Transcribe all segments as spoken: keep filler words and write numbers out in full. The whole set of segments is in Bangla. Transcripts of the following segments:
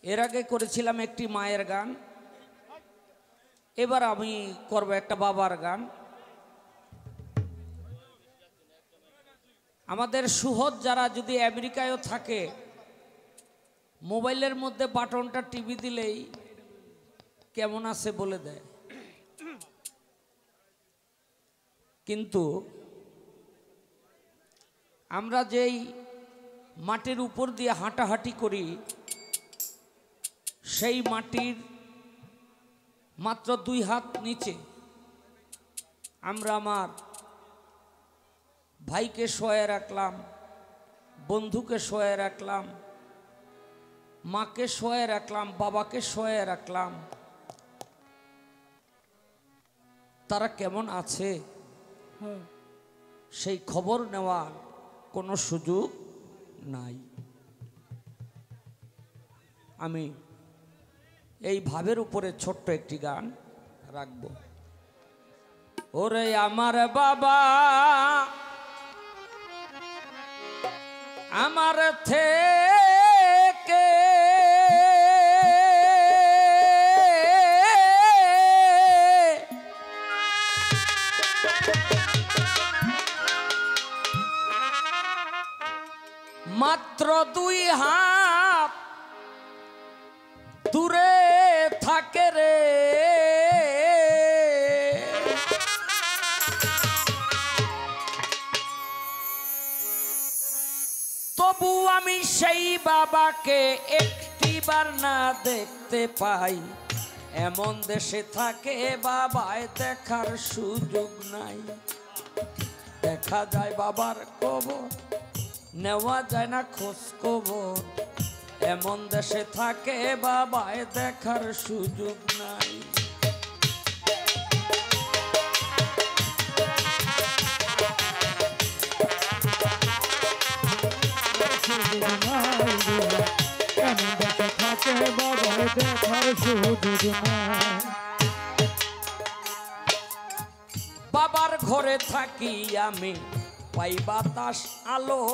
এর আগে করেছিলাম একটি মায়ের গান, এবার আমি করব একটা বাবার গান। আমাদের সুহদ যারা যদি আমেরিকায়ও থাকে, মোবাইলের মধ্যে বাটনটা টিভি দিলেই কেমন আছে বলে দেয়। কিন্তু আমরা যেই মাটির উপর দিয়ে হাঁটাহাঁটি করি, সেই মাটির মাত্র দুই হাত নিচে আমরা আমার ভাইকে শোয়ে রাখলাম, বন্ধুকে শোয়ে রাখলাম, মাকে শোয়ে রাখলাম, বাবাকে শোয়ে রাখলাম। তারা কেমন আছে সেই খবর নেওয়ার কোনো সুযোগ নাই। আমি এই ভাবের উপরে ছোট্ট একটি গান রাখব। ওরে আমার বাবা আমার থেকে মাত্র দুই হাত দূরে থাকে রে, তবু আমি সেই বাবাকে একটিবার না দেখতে পাই। এমন দেশে থাকে বাবায় দেখার সুযোগ নাই। দেখা যায় বাবার কবর, নেওয়া যায় না খোঁজ খবর। এমন দেশে থাকে বাবায় দেখার সুযোগ নাই। বাবার ঘরে থাকি আমি, পাই বাতাস আলো।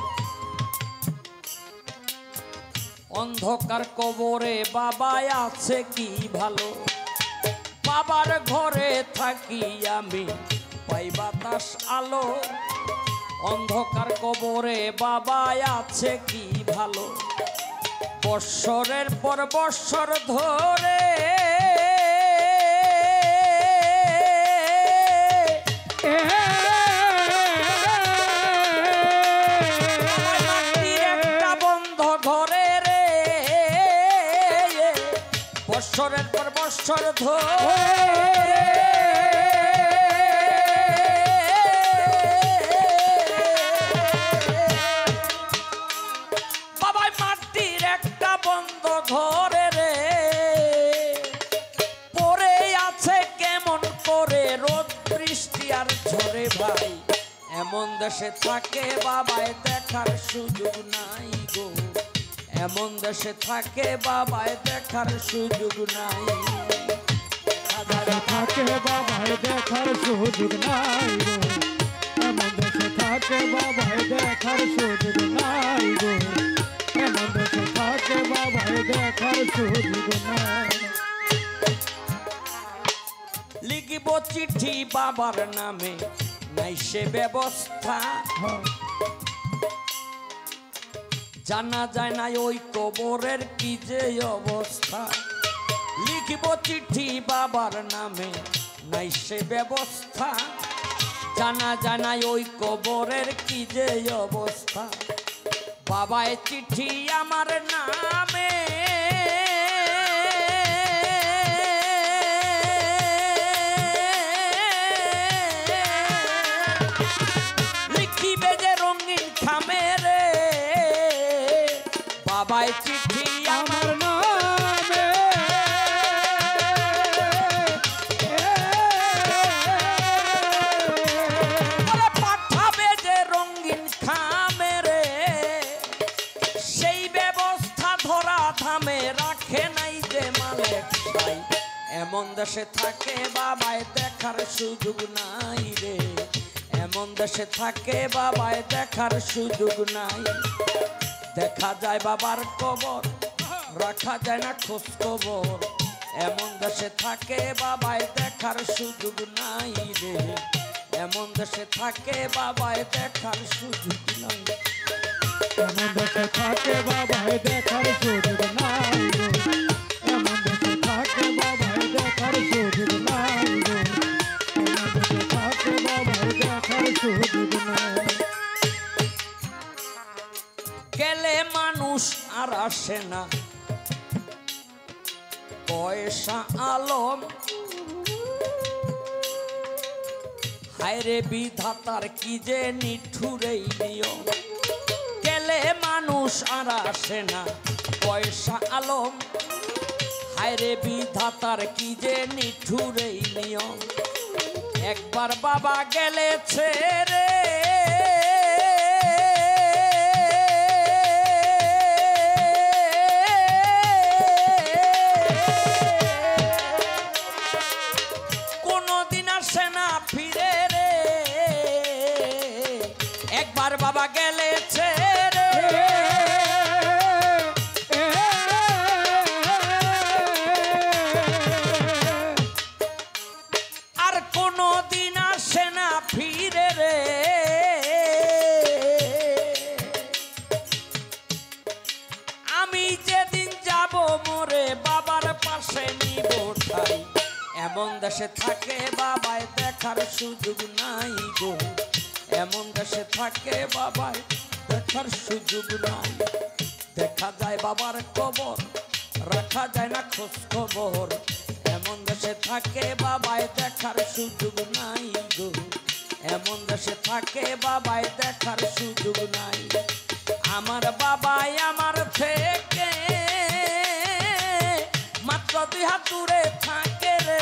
অন্ধকার কবরে বাবা আছে কি ভালো। বাবার ঘরে থাকি আমি, পাই বাতাস আলো। অন্ধকার কবরে বাবা আছে কি ভালো। বৎসরের পর বৎসর ধরে একটা বন্ধ ঘরে রে, বৎসরের পর বৎসর ধরে ঘরে রে পড়ে আছে কেমন করে রোদ বৃষ্টি আর ঝরে ভাই। এমন দেশে থাকে বাবায় দেখার সুযোগ নাই গো। এমন দেশে থাকে বাবায় দেখার সুযোগ নাই। থাকে বাবায় দেখার সুযোগ নাই গো। এমন দেশে থাকে বাবায় দেখার সুযোগ নাই গো। এমন দেশে থাকে বাবায় দেখার সুযোগ নাই। লিখিব চিঠি বাবার নামে, নাই সে ব্যবস্থা। জানা যায় না ওই কবরের কি যে অবস্থা। লিখিব চিঠি বাবার নামে, নাই সে ব্যবস্থা। জানা যায় না ওই কবরের কি যে অবস্থা। বাবায় চিঠি আমার নামে লিখিবে যে রঙিন খামে রে। বাবায় চিঠি আমার নামে পাঠাবে যে রঙিন খামে রে। সেই ব্যবস্থা ধরা থামে রাখে নাই যে মালিক ভাই। এমন দেশে থাকে বাবায় দেখার সুযোগ নাই রে। এমন দেশে থাকে বাবায় দেখার সুযোগ নাই। দেখা যায় বাবার কবর, রাখা যায় না খোঁজ খবর এমন দেশে থাকে বাবায় দেখার সুযোগ নাই রে এমন দেশে থাকে বাবায় দেখার সুযোগ নাই এমন দেশে থাকে বাবায় দেখার সুযোগ নাই গো এমন দেশে থাকে বাবায় দেখার সুযোগ নাই গো এমন দেশে থাকে বাবায় দেখার সুযোগ নাই গেলে মানুষ আর আসে না পয়সা আলম হায়রে বিধাতার কি যে নিঠুরেই নিয়ম গেলে মানুষ আর আসে না পয়সা আলম হায়রে বিধাতার কি যে নিঠুরেই নিয়ম একবার বাবা গেলেছে রে ফিরে রে একবার বাবা গেলেছে রে আর কোনো দিন আসে না ফিরে রে আমি যেদিন যাব মোরে বাবার পাশে নিব ঠাই এমন দেশে থাকে বাবায় দেখার সুযোগ নাই গো এমন দেশে থাকে বাবায় দেখার সুযোগ নাই দেখা যায় বাবার খবর রাখা যায় না খোঁজ খবর এমন দেশে থাকে বাবায় দেখার সুযোগ নাই গো এমন দেশে থাকে বাবায় দেখার সুযোগ নাই আমার বাবাই আমার থেকে মাত্র দুই হাত দূরে থাকে রে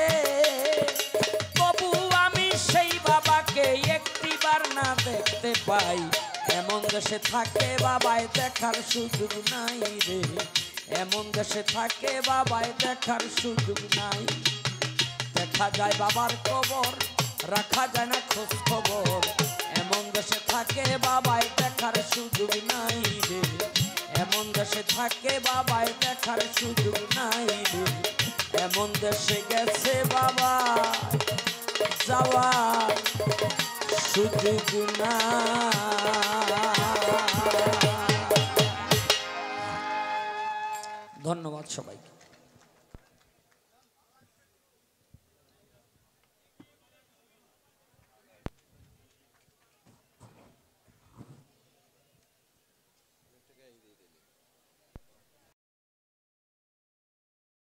তবু আমি সেই বাবাকে একটিবার না দেখতে পাই এমন দেশে থাকে বাবায় দেখার সুযোগ নাই রে এমন দেশে থাকে বাবায় দেখার সুযোগ নাই দেখা যায় বাবার কবর রাখা যায় না খোঁজ খবর এমন দেশে থাকে বাবায় দেখার সুযোগ নাই রে এমন দেশে থাকে বাবায় দেখার সুযোগ নাই রে এমন দেশে গেছে বাবা যাওয়ার সুযোগ না ধন্যবাদ সবাইকে।